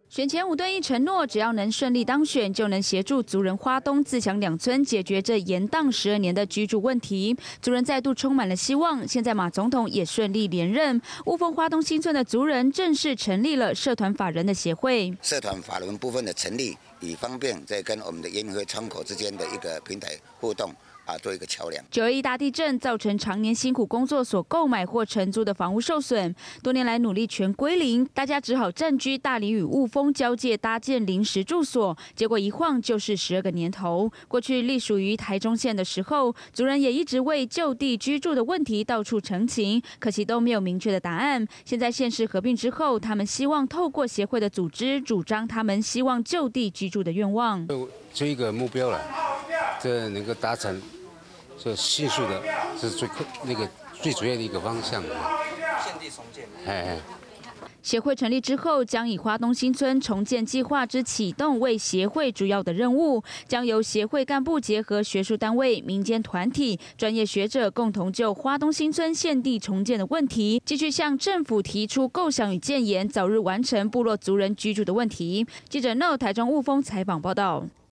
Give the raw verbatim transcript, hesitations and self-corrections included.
选前吴敦义承诺，只要能顺利当选，就能协助族人花东自强两村解决这延宕十二年的居住问题。族人再度充满了希望。现在马总统也顺利连任，雾峰花东新村的族人正式成立了社团法人的协会。 社团法人部分的成立，以方便在跟我们的研议会窗口之间的一个平台互动。 啊，做一个桥梁。 九二一大地震造成常年辛苦工作所购买或承租的房屋受损，多年来努力全归零，大家只好暂居大理与雾峰交界搭建临时住所，结果一晃就是十二个年头。过去隶属于台中县的时候，族人也一直为就地居住的问题到处陈情，可惜都没有明确的答案。现在县市合并之后，他们希望透过协会的组织，主张他们希望就地居住的愿望。 这一个目标了，这能够达成。 这迅速的是最那个最主要的一个方向。 现地重建。 哎。 协会成立之后，将以花东新村重建计划之启动为协会主要的任务，将由协会干部结合学术单位、民间团体、专业学者，共同就花东新村现地重建的问题，继续向政府提出构想与建言，早日完成部落族人居住的问题。记者 No 台中雾峰采访报道。